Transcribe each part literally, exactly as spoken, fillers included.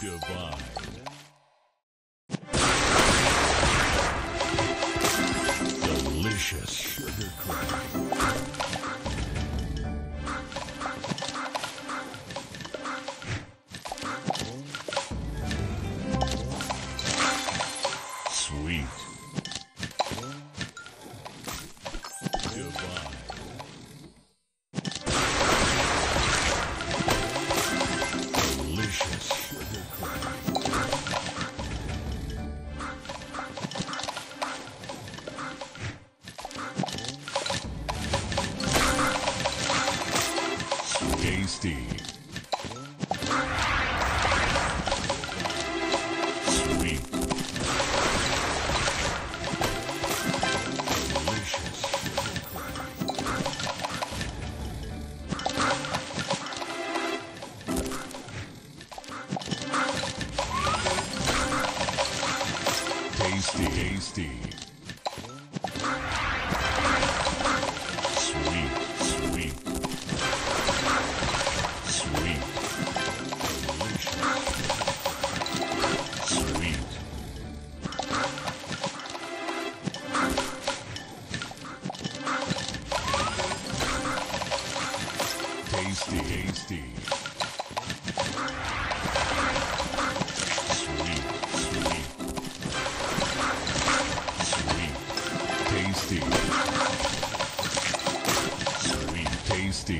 Divine. Delicious sugar crack. Sweet. Divine. Delicious sugar crack. Tasty. Sweet. Delicious sugar crack. Tasty, tasty. Sweet, sweet. Sweet. Delicious. Sweet. Tasty, tasty. Sweet, sweet. Sweet. Tasty. Sweet, tasty.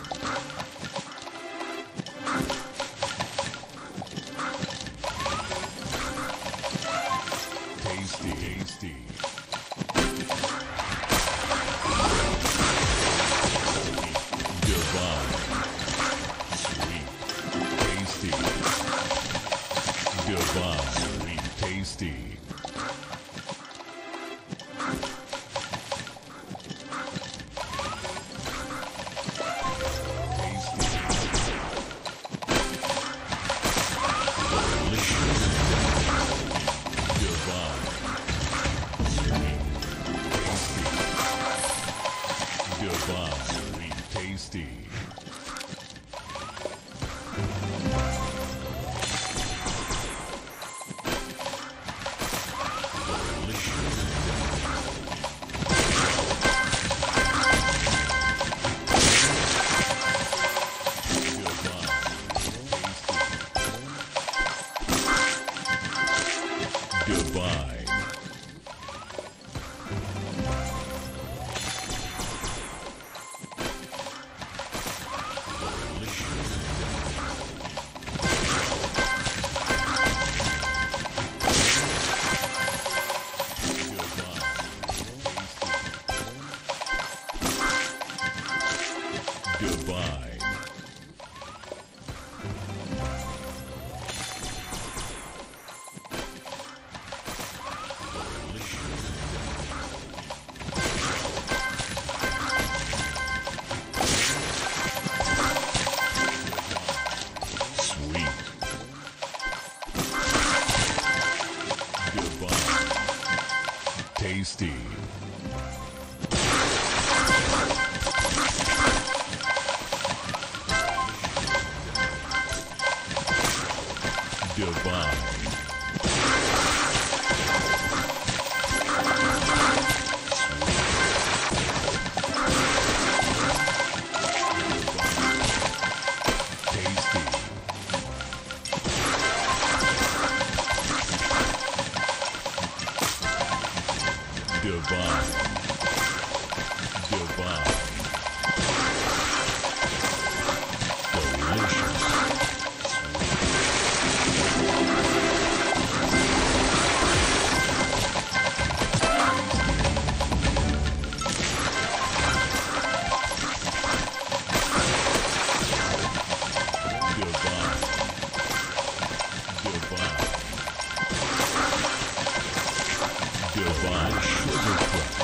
Tasty, tasty. Divine. Sweet, tasty. Divine. Sweet, tasty. Divine, sweet, tasty. Divine. Divine. Sweet. Divine. Tasty. Divine. Tasty. Divine. Divine. Delicious. Divine. Divine. Divine sugar crush.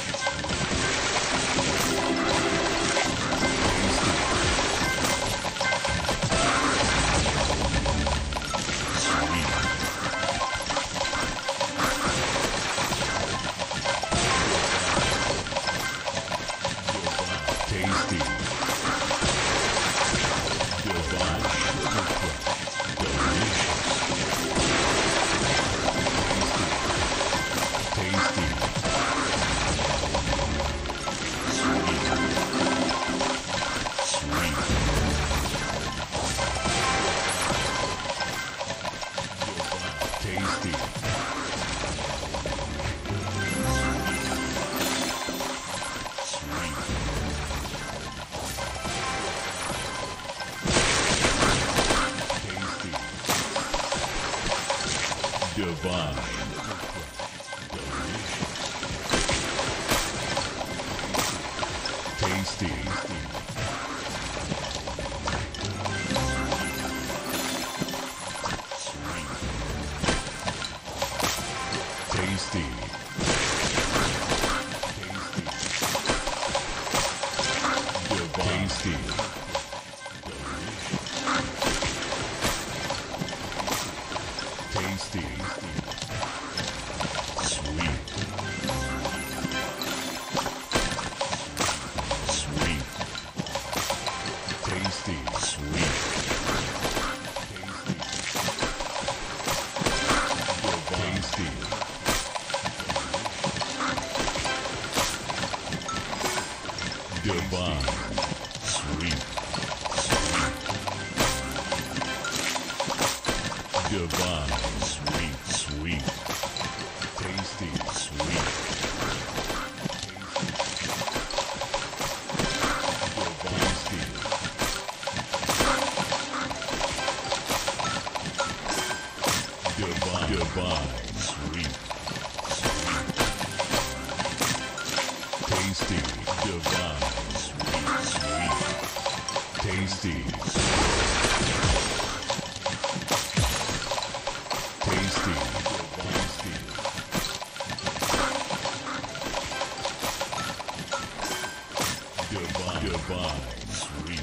Tasty. Divine sugar crush. Delicious. divine, tasty, tasty, tasty, tasty, sweet, sweet, tasty, sweet, tasty, divine, sweet, divine, sweet, sweet, tasty, sweet, divine, divine, sweet, tasty, divine, sweet, sweet, tasty, tasty, tasty, divine, divine, sweet,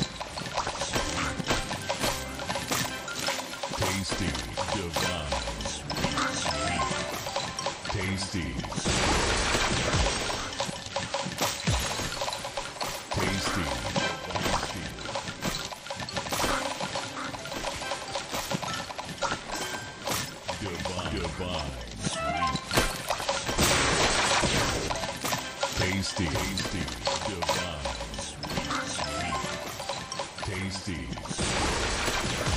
tasty, divine, sweet, sweet, tasty, tasty, divine, divine, sweet, tasty, tasty, divine, sweet, sweet, tasty.